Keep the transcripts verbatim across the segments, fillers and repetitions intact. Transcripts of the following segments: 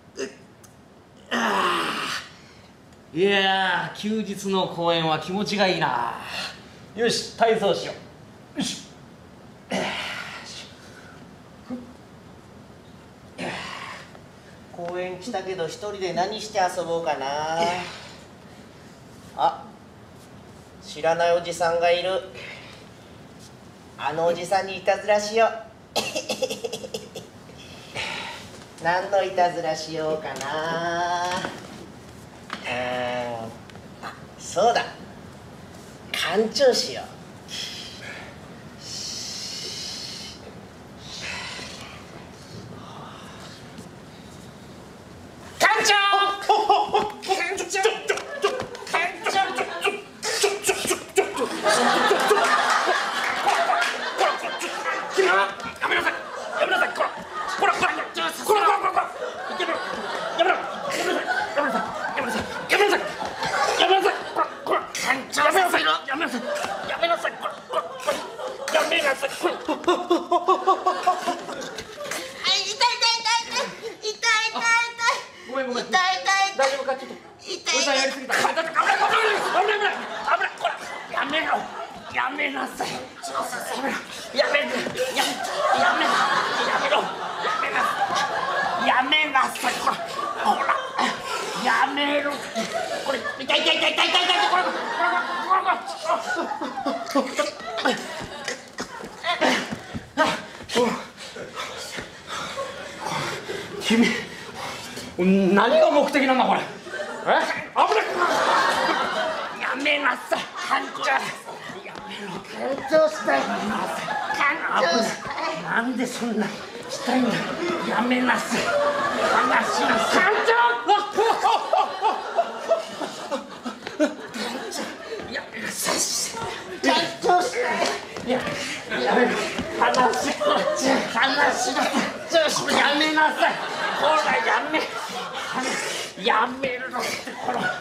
いやー、休日の公園は気持ちがいいな。よし、体操しよう。よし。 公園来たけど一人で何して遊ぼうかな。あ、知らないおじさんがいる。あのおじさんにいたずらしよう。何のいたずらしようかな。うーん、あ、そうだ、館長しよう。館長館長やめなさい。やめろ。やめろ。やめろ。やめろ。やめなさい。ほら。ほら。やめろ。これ痛い痛い痛い痛い痛い痛い。これこれこれこれこれ。君、何が目的なんだこれ。え？危ない。やめなさい。館長。館長したい。館長したい。なんでそんなしたいんだ。やめなさい。話しなさい。館長。やめなさい。館長したい。やめろ。話し話しなさい。やめなさい。ほらやめ。やめろってこの。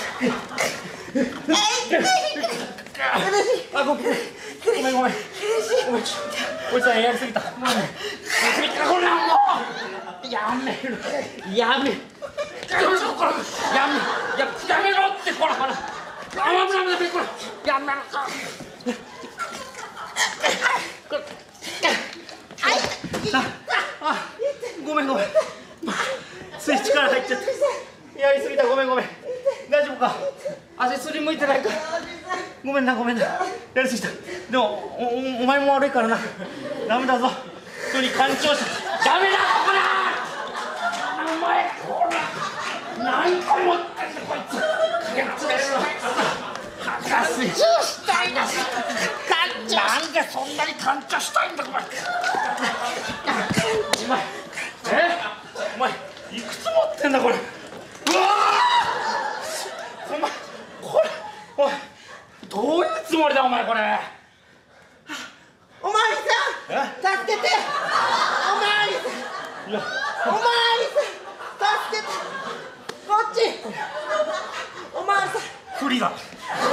あ、ごめん、ごめん、ごめん。おじさんやりすぎた。もうね、こんなんもう。やめろ。やめ。やめろ、これ。やめ。や、やめろって、こら、ほら。あ、やめろ、やめろ、これ。やめろ。あ、ごめん、ごめん。つい力入っちゃった。やりすぎた、ごめん、ごめん。大丈夫か。足すりむいてないか。ごめんな、ごめんな。やりすぎた。でも お, お前も悪いからな。ダメだぞ。人に干潮しダメだ、ほら。お前ほら何個持ってんだこいつ。やってるの話ししたいな。なんでそんなに干潮したいんだお前。お前えお前いくつ持ってんだこれ。うわお前これおいどういうつもりだお前これ。 おまわりさん助けて。おまわりさんおまわりさん助けて。こっちおまわりさん。 不利だ